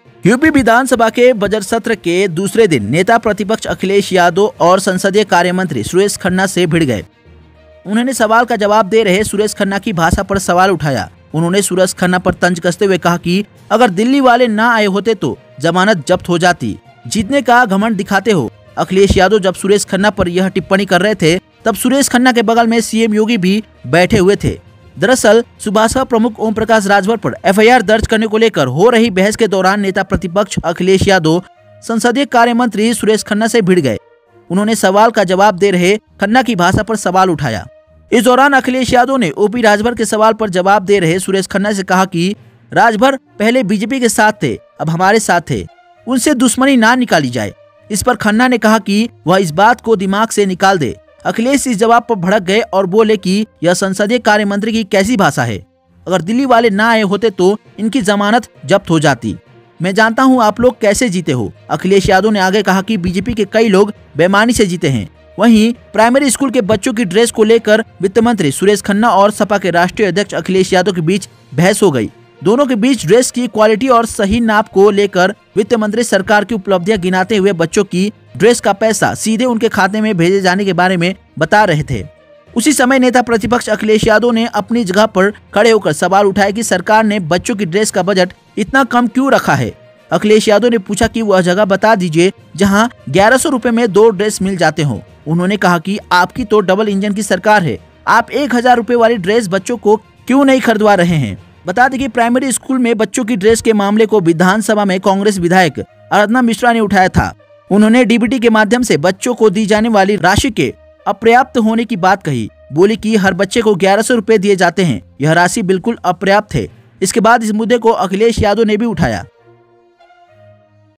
UP विधानसभा के budget सत्र के दूसरे दिन नेता प्रतिपक्ष अखिलेश यादव और संसदीय कार्य मंत्री सुरेश खन्ना से भिड़ गए। उन्होंने सवाल का जवाब दे रहे सुरेश खन्ना की भाषा पर सवाल उठाया। उन्होंने सुरेश खन्ना पर तंज कसते हुए कहा कि अगर दिल्ली वाले ना आए होते तो जमानत जब्त हो जाती। जीतने का घमंड दिखाते हो। अखिलेश यादव जब सुरेश खन्ना पर यह टिप्पणी कर रहे थे तब सुरेश खन्ना के बगल में सीएम योगी भी बैठे हुए थे। दरअसल सुभाषपा प्रमुख ओम प्रकाश राजभर पर एफआईआर दर्ज करने को लेकर हो रही बहस के दौरान नेता प्रतिपक्ष अखिलेश यादव संसदीय कार्य मंत्री सुरेश खन्ना से भिड़ गए। उन्होंने सवाल का जवाब दे रहे खन्ना की भाषा पर सवाल उठाया। इस दौरान अखिलेश यादव ने ओपी राजभर के सवाल पर जवाब दे रहे सुरेश खन्ना से कहा कि राजभर पहले बीजेपी के साथ थे, अब हमारे साथ थे, उनसे दुश्मनी ना निकाली जाए। इस पर खन्ना ने कहा कि वह इस बात को दिमाग से निकाल दे। अखिलेश इस जवाब पर भड़क गए और बोले कि यह संसदीय कार्य मंत्री की कैसी भाषा है। अगर दिल्ली वाले ना आए होते तो इनकी जमानत जब्त हो जाती। मैं जानता हूं आप लोग कैसे जीते हो। अखिलेश यादव ने आगे कहा कि बीजेपी के कई लोग बेईमानी से जीते हैं। वहीं प्राइमरी स्कूल के बच्चों की ड्रेस को लेकर वित्त मंत्री सुरेश खन्ना और सपा के राष्ट्रीय अध्यक्ष अखिलेश यादव के बीच बहस हो गई। दोनों के बीच ड्रेस की क्वालिटी और सही नाप को लेकर वित्त मंत्री सरकार की उपलब्धियां गिनाते हुए बच्चों की ड्रेस का पैसा सीधे उनके खाते में भेजे जाने के बारे में बता रहे थे। उसी समय नेता प्रतिपक्ष अखिलेश यादव ने अपनी जगह पर खड़े होकर सवाल उठाया कि सरकार ने बच्चों की ड्रेस का बजट इतना कम क्यों रखा है। अखिलेश यादव ने पूछा कि वह जगह बता दीजिए जहां 1100 रुपए में 2 ड्रेस मिल जाते हो। उन्होंने कहा कि आपकी तो डबल इंजन की सरकार है, आप 1000 रुपए वाली ड्रेस बच्चों को क्यों नहीं खरीदवा रहे हैं। बता दें कि प्राइमरी स्कूल में बच्चों की ड्रेस के मामले को विधानसभा में कांग्रेस विधायक आराधना मिश्रा ने उठाया था। उन्होंने डीबीटी के माध्यम से बच्चों को दी जाने वाली राशि के अपर्याप्त होने की बात कही। बोली कि हर बच्चे को 1100 रुपए दिए जाते हैं, यह राशि बिल्कुल अपर्याप्त है। इसके बाद इस मुद्दे को अखिलेश यादव ने भी उठाया।